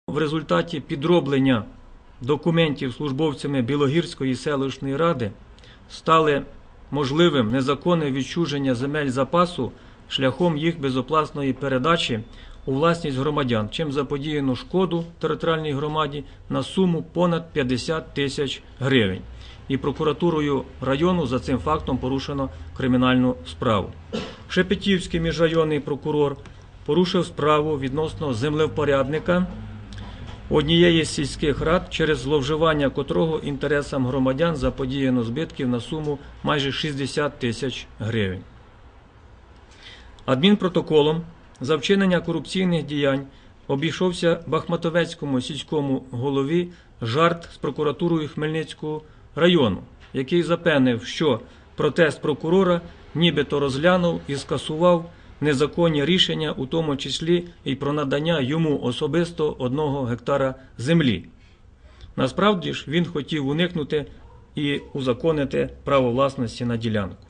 В результаті підроблення документів службовцями Білогірської селищної ради стали можливим незаконне відчуження земель запасу шляхом їх безоплатної передачі у власність громадян, чим заподіяно шкоду територіальній громаді на суму понад 50 тисяч гривень. І прокуратурою району за цим фактом порушено кримінальну справу. Шепетівський міжрайонний прокурор порушив справу відносно землевпорядника однієї з сільських рад, через зловживання котрого інтересам громадян заподіяно збитків на суму майже 60 тисяч гривень. Адмінпротоколом за вчинення корупційних діянь обійшовся Бахматовецькому сільському голові жарт з прокуратурою Хмельницького району, який запевнив, що протест прокурора нібито розглянув і скасував незаконні рішення, у тому числі і про надання йому особисто 1 гектара землі. Насправді ж він хотів уникнути і узаконити право власності на ділянку.